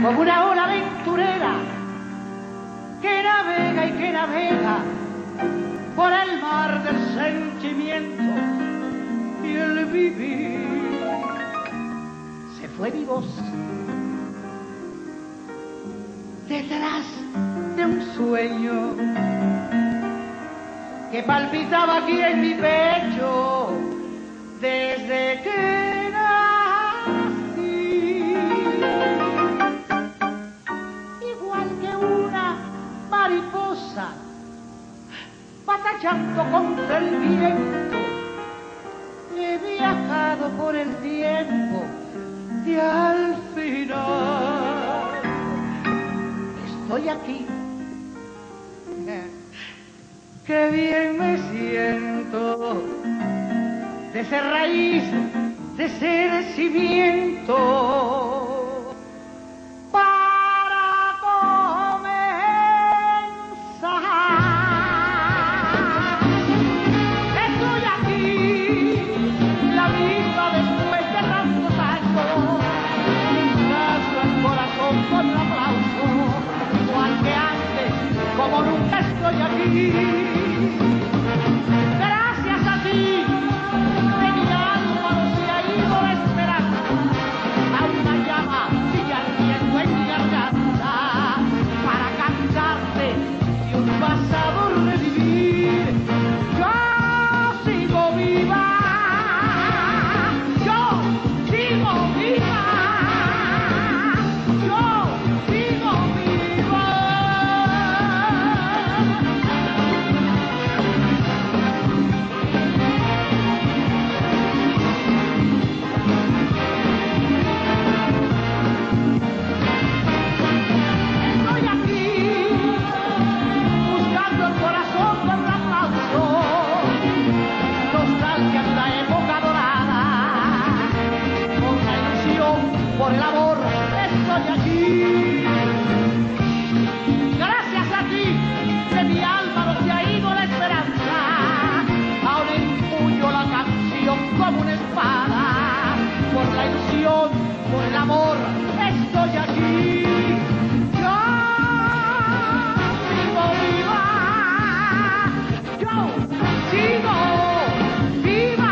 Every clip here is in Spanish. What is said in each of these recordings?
como una ola aventurera que navega y que navega por el mar del sentimiento y el vivir. Se fue mi voz detrás de un sueño que palpitaba aquí en mi pecho desde que nací. Igual que una mariposa batallando contra el viento, he viajado por el tiempo y al final estoy aquí. Qué bien me siento de ser raíz, de ser cimiento para comenzar. Estoy aquí, la misma después de tantos años, caso el corazón con un aplauso, igual que antes, como nunca estoy aquí. Gracias a ti, de mi alma no se ha ido la esperanza, a una llama sigue ardiendo en mi garganta para cantarte y un pasado revivir. Yo sigo viva, yo sigo viva, yo sigo viva. Estoy aquí, buscando el corazón con un aplauso, nostalgia de la época dorada, por la ilusión, por el amor, estoy aquí. Gracias a ti, de mi alma no se ha ido la esperanza, ahora empuño la canción como una espada, por la ilusión, por el amor, estoy aquí. Yo sigo viva, yo sigo viva,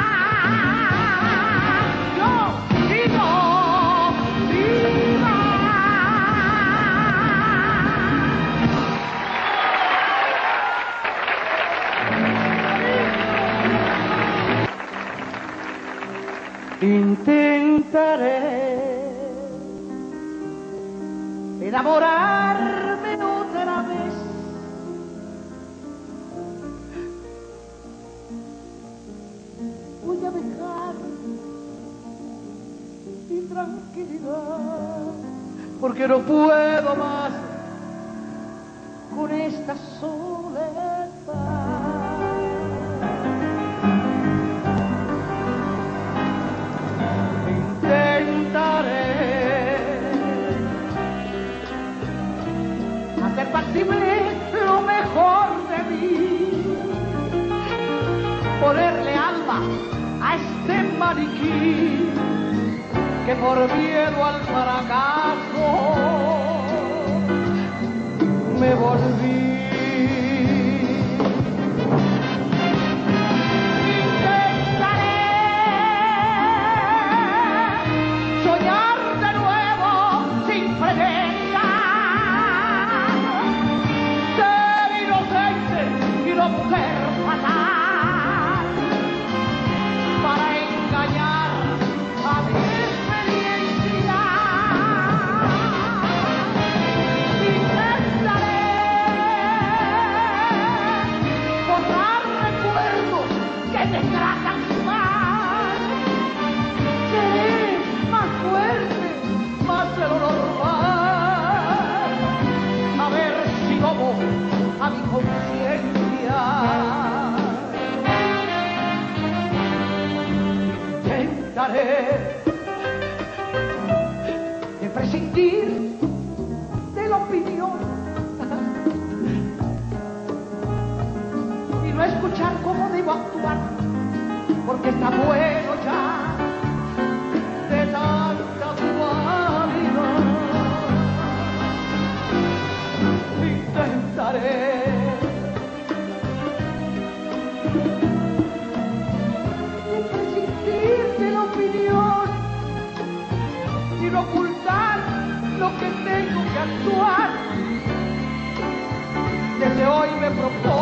yo sigo viva. Intentaré enamorarme otra vez, voy a dejar mi tranquilidad, porque no puedo más con esta soledad. Intentaré hacer factible lo mejor de mí, ponerle alma a este maniquí que por miedo al fracaso me volví. Soñar de nuevo sin preventa, ser inocente y no mujer fatal, para engañar a mi experiencia. Intentaré borrar recuerdos que me tratan mal. Seré más fuerte, más de lo normal, a ver si domo a mi conciencia. Intentaré de prescindir de la opinión y no escuchar cómo debo actuar, porque está bueno ya de tanta dualidad. actuar. Desde hoy me propongo